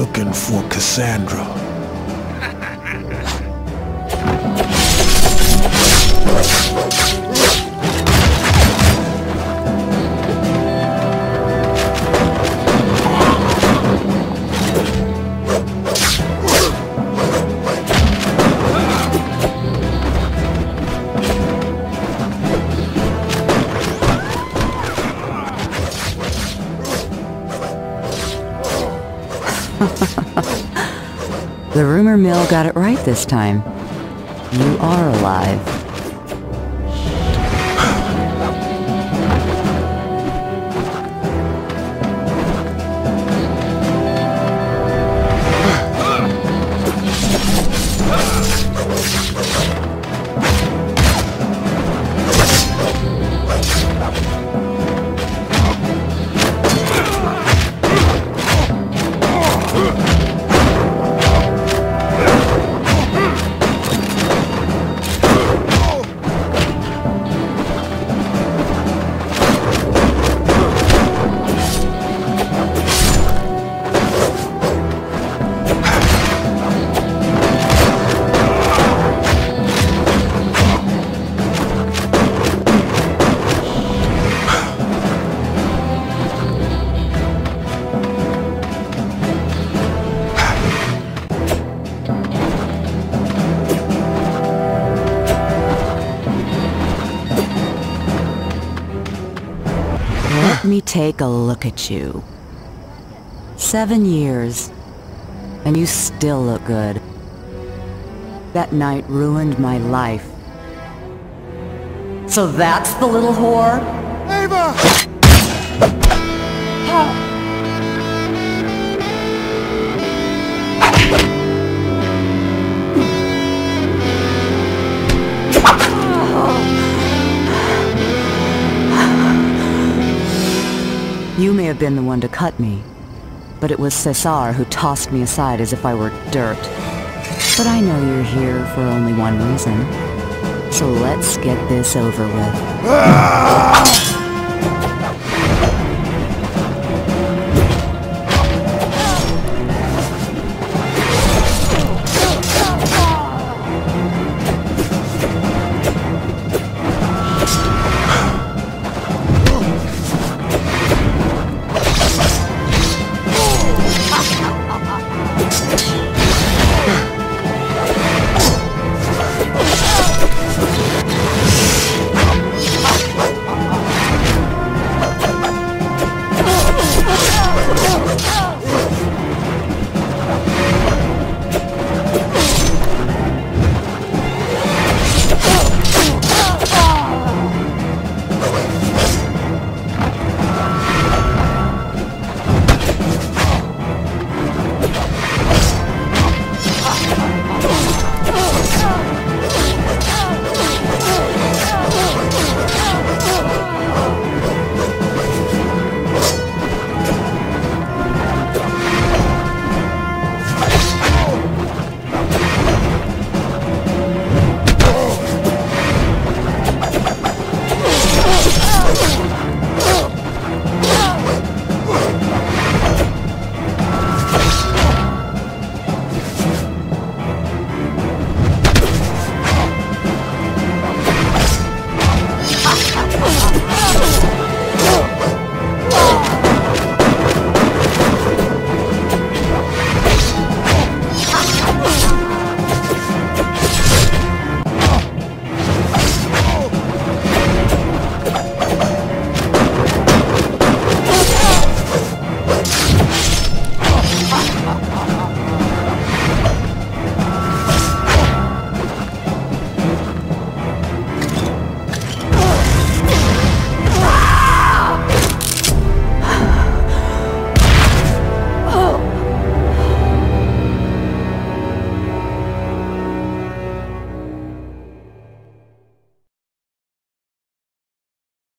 looking for Cassandra. The rumor mill got it right this time. You are alive. Let me take a look at you. 7 years, and you still look good. That night ruined my life. So that's the little whore? Ava! You may have been the one to cut me, but it was Cesar who tossed me aside as if I were dirt. But I know you're here for only one reason. So let's get this over with.